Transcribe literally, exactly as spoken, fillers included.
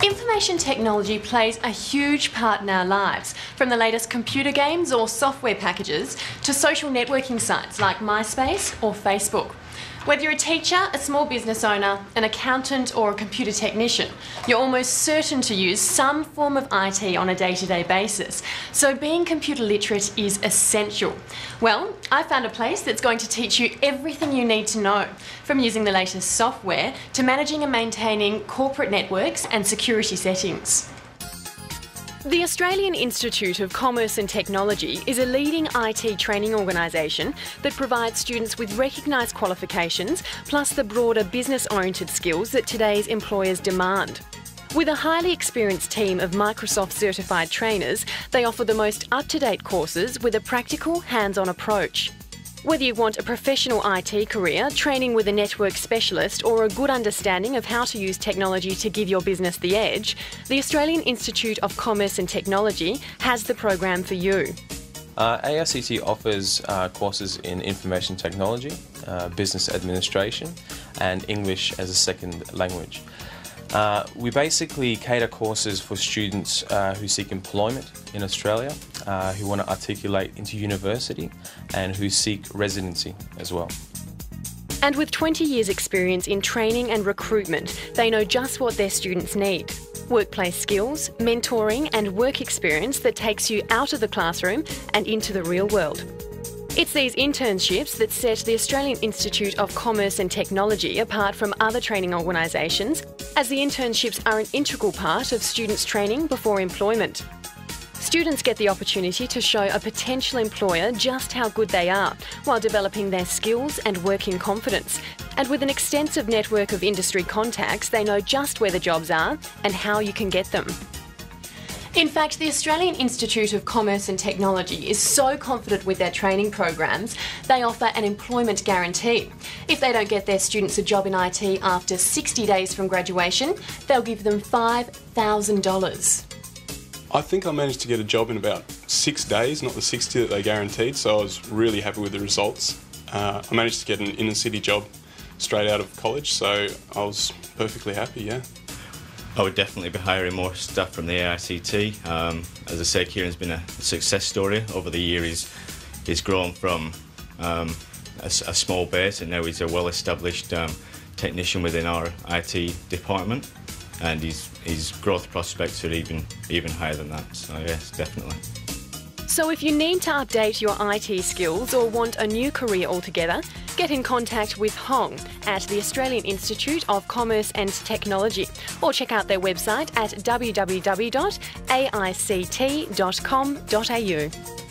Information technology plays a huge part in our lives, from the latest computer games or software packages to social networking sites like MySpace or Facebook. Whether you're a teacher, a small business owner, an accountant or a computer technician, you're almost certain to use some form of I T on a day-to-day basis. So being computer literate is essential. Well, I found a place that's going to teach you everything you need to know, from using the latest software to managing and maintaining corporate networks and security settings. The Australian Institute of Commerce and Technology is a leading I T training organisation that provides students with recognised qualifications plus the broader business-oriented skills that today's employers demand. With a highly experienced team of Microsoft certified trainers, they offer the most up-to-date courses with a practical, hands-on approach. Whether you want a professional I T career, training with a network specialist or a good understanding of how to use technology to give your business the edge, the Australian Institute of Commerce and Technology has the program for you. Uh, A I C T offers uh, courses in information technology, uh, business administration and English as a second language. Uh, we basically cater courses for students uh, who seek employment in Australia, uh, who want to articulate into university and who seek residency as well. And with twenty years experience in training and recruitment, they know just what their students need. Workplace skills, mentoring and work experience that takes you out of the classroom and into the real world. It's these internships that set the Australian Institute of Commerce and Technology apart from other training organisations, as the internships are an integral part of students' training before employment. Students get the opportunity to show a potential employer just how good they are, while developing their skills and working confidence. And with an extensive network of industry contacts, they know just where the jobs are and how you can get them. In fact, the Australian Institute of Commerce and Technology is so confident with their training programs, they offer an employment guarantee. If they don't get their students a job in I T after sixty days from graduation, they'll give them five thousand dollars. I think I managed to get a job in about six days, not the sixty that they guaranteed, so I was really happy with the results. Uh, I managed to get an inner city job straight out of college, so I was perfectly happy, yeah. I would definitely be hiring more staff from the A I C T. Um, as I say, Kieran's been a success story. Over the year he's, he's grown from um, a, a small base and now he's a well-established um, technician within our I T department, and his, his growth prospects are even, even higher than that, so yes, definitely. So if you need to update your I T skills or want a new career altogether, get in contact with Hong at the Australian Institute of Commerce and Technology, or check out their website at w w w dot a i c t dot com dot a u.